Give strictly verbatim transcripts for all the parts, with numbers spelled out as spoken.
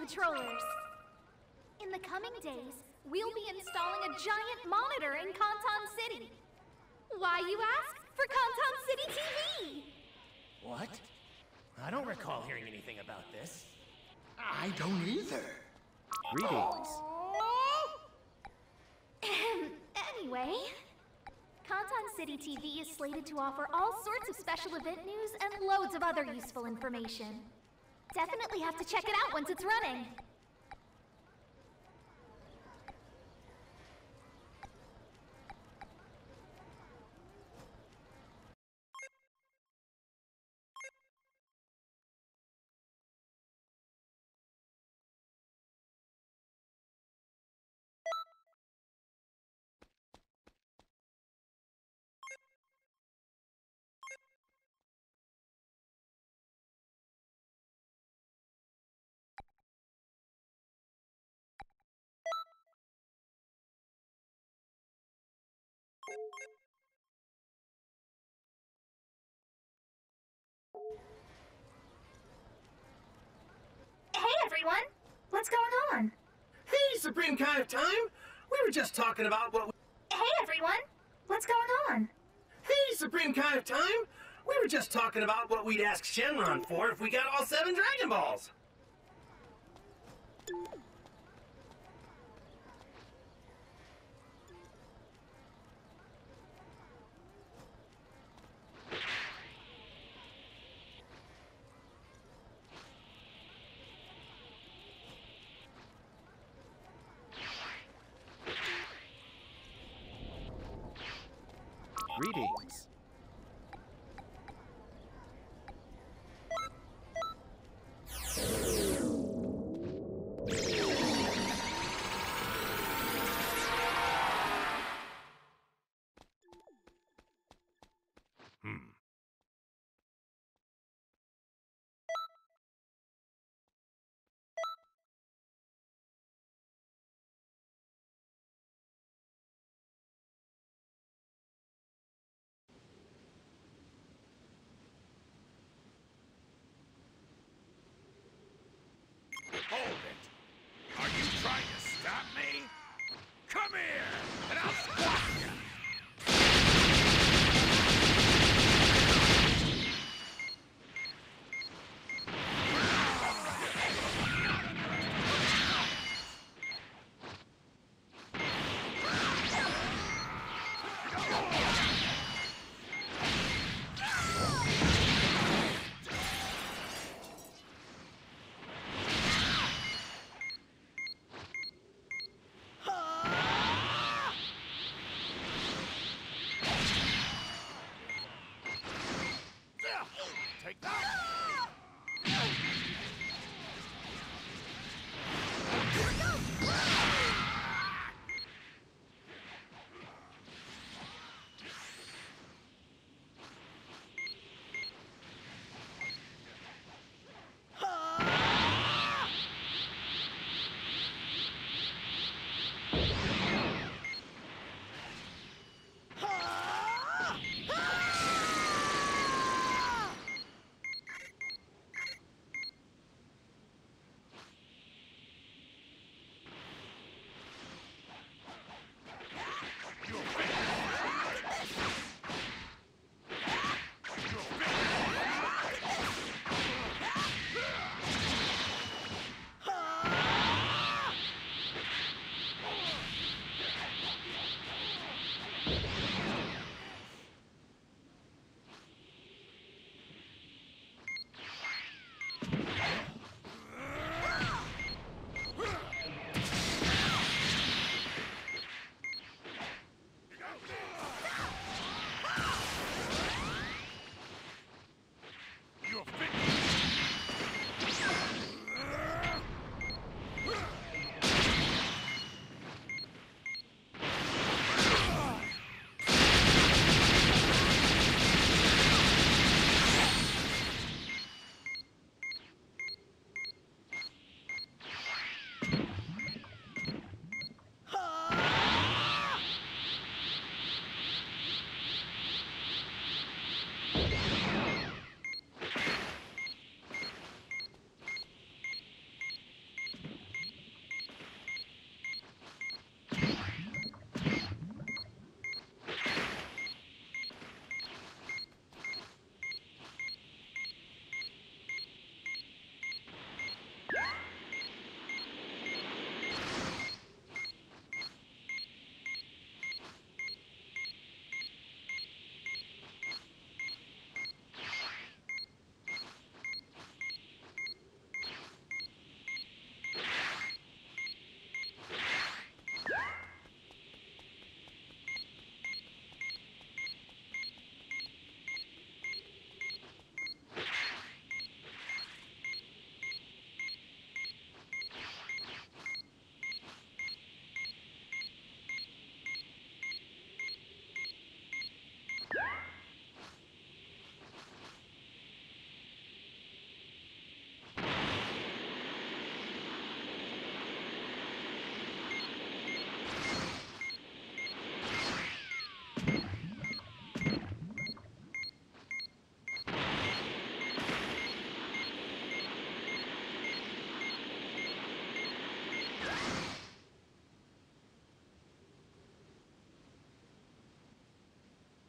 patrollers. In the coming days, we'll be installing a giant monitor in Kanton City. Why, you ask? For Kanton City T V! What? I don't recall hearing anything about this. I don't either. Greetings. Anyway, Kanton City T V is slated to offer all sorts of special event news and loads of other useful information. Definitely have to check it out once it's running. Hey everyone! What's going on? Hey, Supreme Kai of Time! We were just talking about what we... Hey everyone! What's going on? Hey, Supreme Kai of Time! We were just talking about what we'd ask Shenron for if we got all seven Dragon Balls! Greetings. Hmm. Hold it! Are you trying to stop me? Come here, and I'll squash you!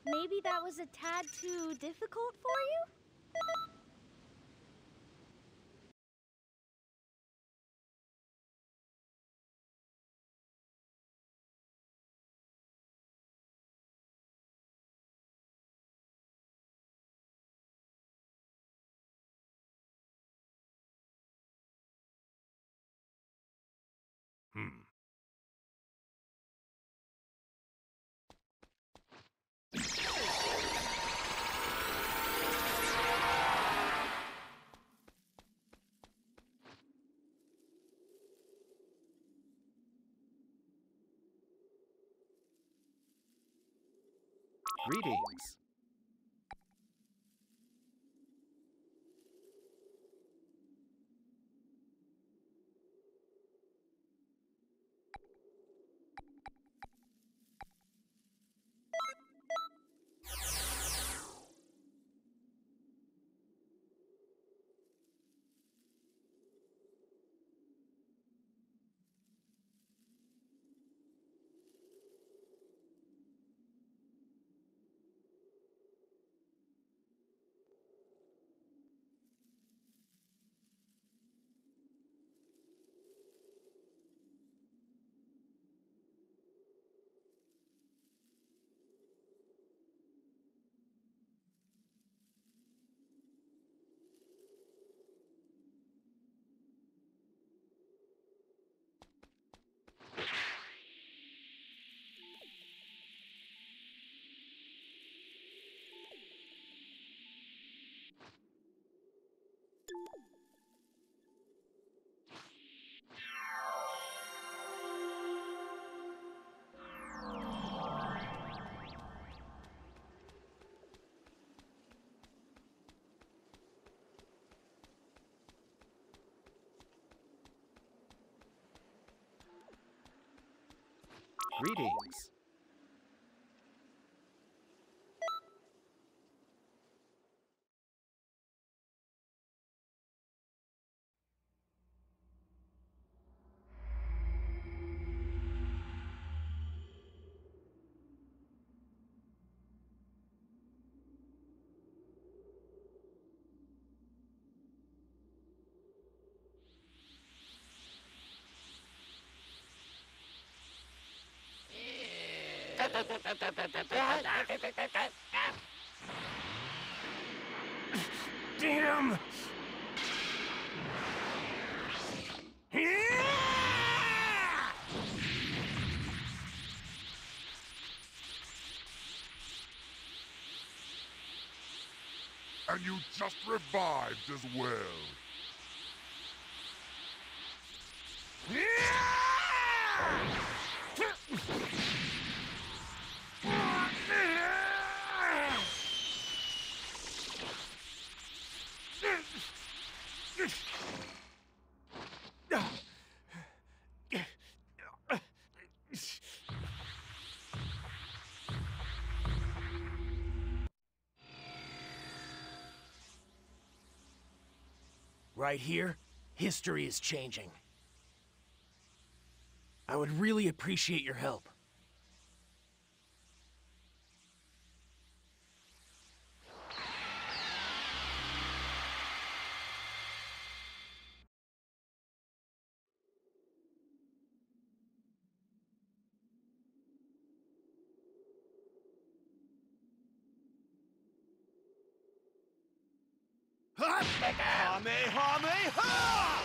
Maybe that was a tad too difficult for you? Hmm. Greetings. Greetings. Damn! And you just revived as well. Right here, history is changing. I would really appreciate your help. Kamehameha!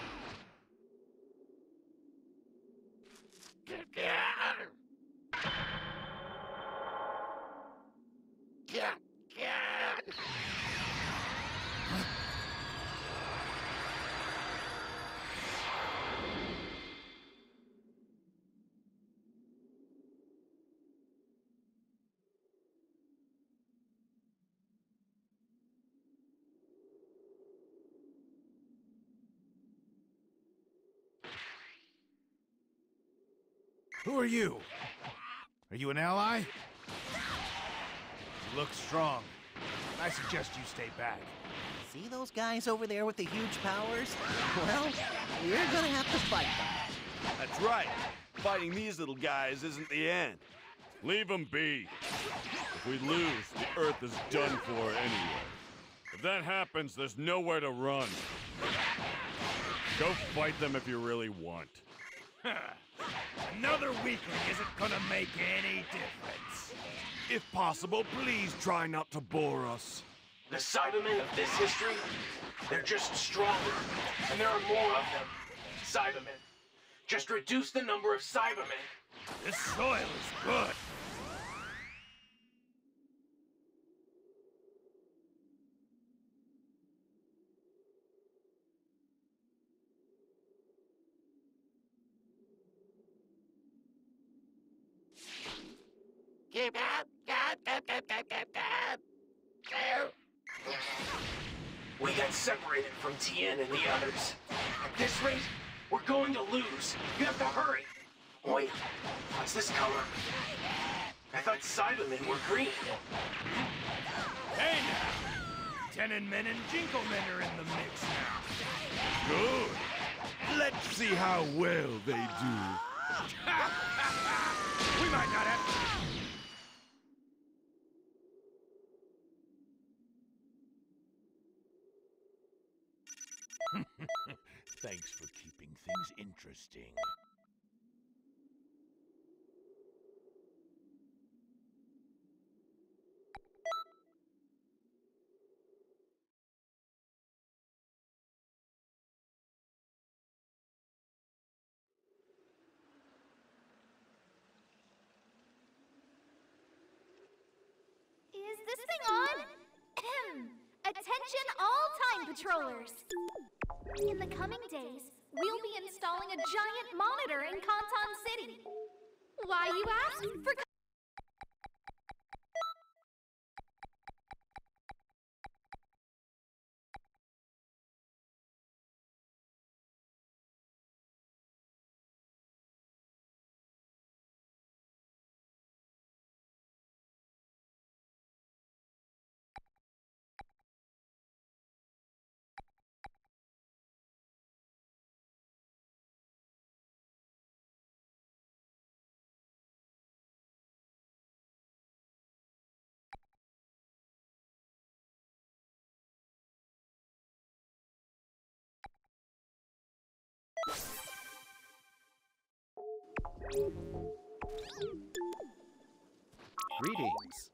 Who are you? Are you an ally? You look strong. I suggest you stay back. See those guys over there with the huge powers? Well, we're gonna have to fight them. That's right. Fighting these little guys isn't the end. Leave them be. If we lose, the Earth is done for anyway. If that happens, there's nowhere to run. Go fight them if you really want. Another weakling isn't gonna make any difference. If possible, please try not to bore us. The Cybermen of this history, they're just stronger, and there are more of them. Cybermen. Just reduce the number of Cybermen. This soil is good. Keep up! We got separated from Tien and the others. At this rate, we're going to lose. You have to hurry. Wait, what's this color? I thought Cybermen were green. Hey now! Tenenmen and Jinklemen are in the mix now. Good. Let's see how well they do. We might not have... Thanks for keeping things interesting. Is this thing on? Ahem. Attention all time patrollers! In the coming days, we'll be installing a giant monitor in Kanton City. Why, you ask? For Greetings.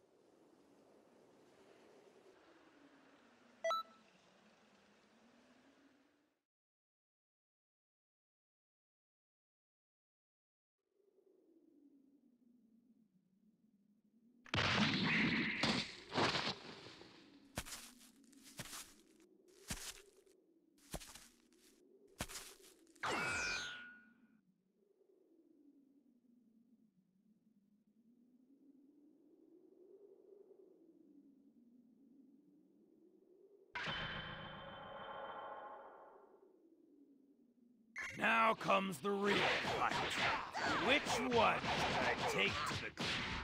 Now comes the real fight. Which one should I take to the...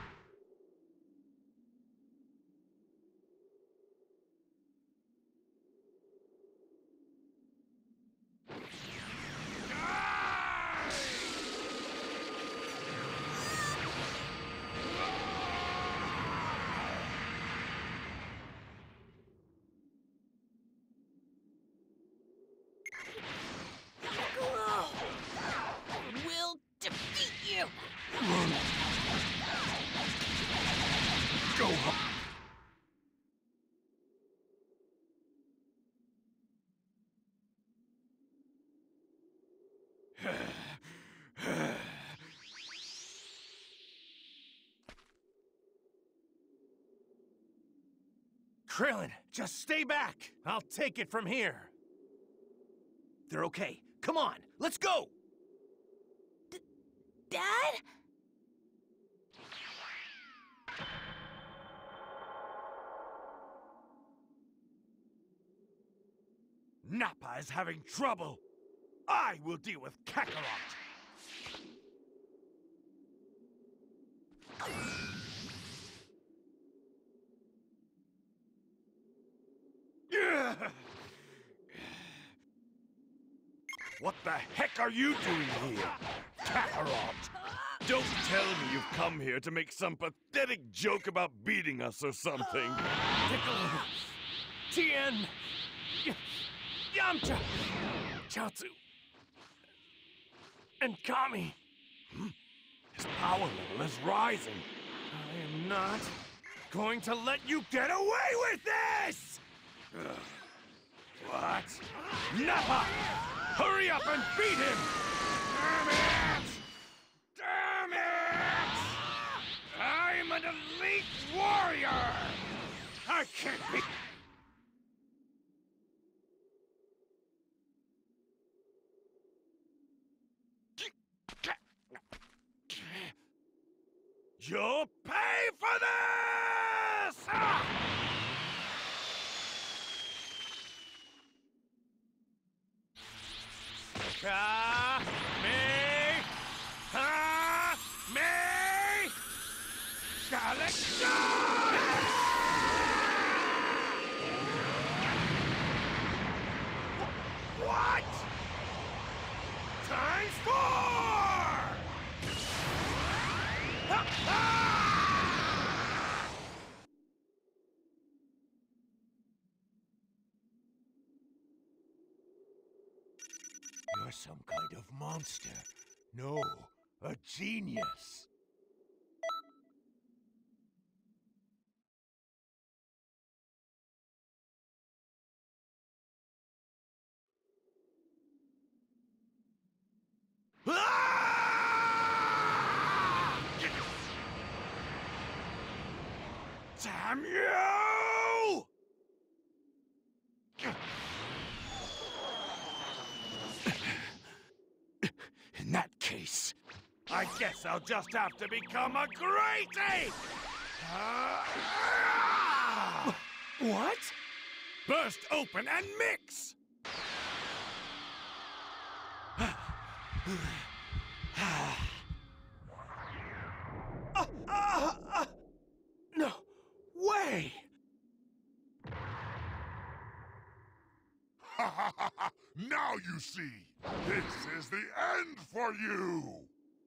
We'll defeat you! Go home. Krillin, just stay back. I'll take it from here. They're okay. Come on, let's go! Dad? Nappa is having trouble. I will deal with Kakarot. What the heck are you doing here, Kakarot? Don't tell me you've come here to make some pathetic joke about beating us or something. Piccolo, Tien, Y- Yamcha, Chaozu, and Kami. Hmm? His power level is rising. I am not going to let you get away with this! Ugh. What? Nappa! Hurry up and beat him! Damn it! Damn it! I'm an elite warrior! I can't be... You'll pay for this! Ah! Ka me ha me Galaxy! What? Times four! Ha, ha! You're some kind of monster. No, a genius. Ah! Damn you! In that case, I guess I'll just have to become a great ape! Ah! What? Burst open and mix! Uh, uh, uh, no way! Now you see! This is the end for you!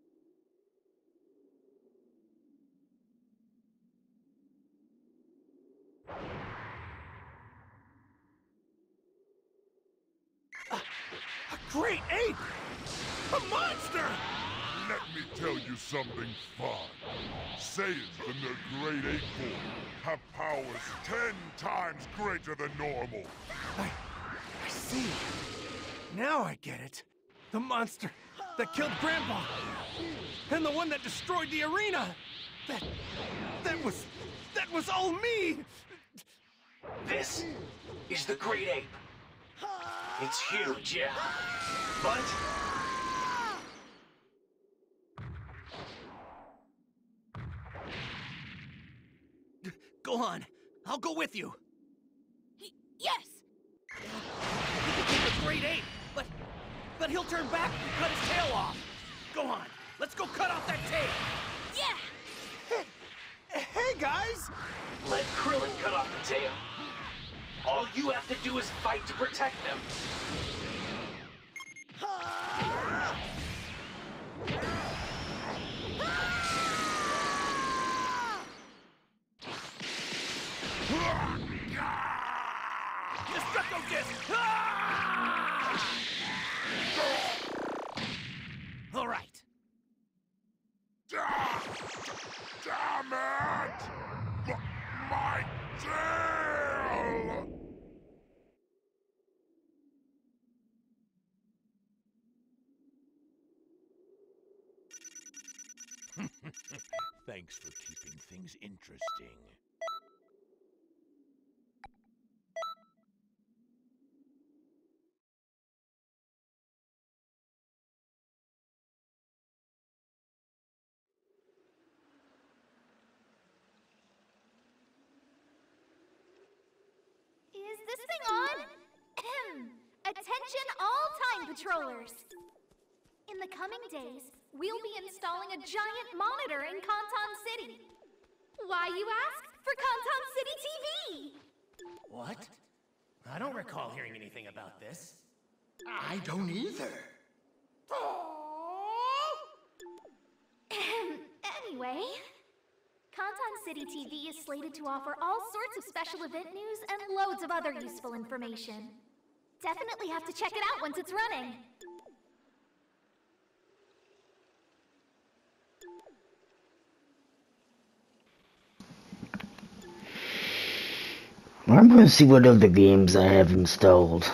A, a great ape! A monster! Let me tell you something fun. Saiyans in their great ape form have powers ten times greater than normal. I, I see. Now I get it. The monster that killed Grandpa. And the one that destroyed the arena. That... that was... that was all me! This is the Great Ape. It's huge, yeah. But... Go on. I'll go with you. Y yes! He became a great ape, but... but he'll turn back and cut his tail off. Go on. Let's go cut off that tail. Yeah! Hey, guys! let Krillin cut off the tail. All you have to do is fight to protect them. Destructo Disc! Ah! All right. Damn it! M- my tail! Thanks for keeping things interesting. Is this thing on? Attention all Time Patrollers! In the coming days, we'll be installing a giant monitor in Kanton City. Why, you ask? For Kanton City T V! What? I don't recall hearing anything about this. I don't either. Anyway, Kantan City T V is slated to offer all sorts of special event news and loads of other useful information. Definitely have to check it out once it's running. I'm gonna see what other games I have installed.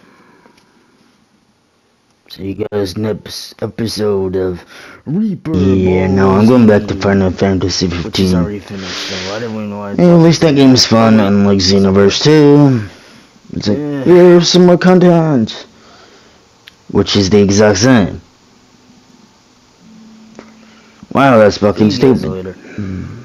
So you guys, next episode of Reaper. Yeah, no, I'm going back to Final Fantasy fifteen. Which is already finished, so I don't even know. Hey, at least that game's fun, unlike Xenoverse two. It's like, yeah. Here's some more content. Which is the exact same. Wow, that's fucking stupid.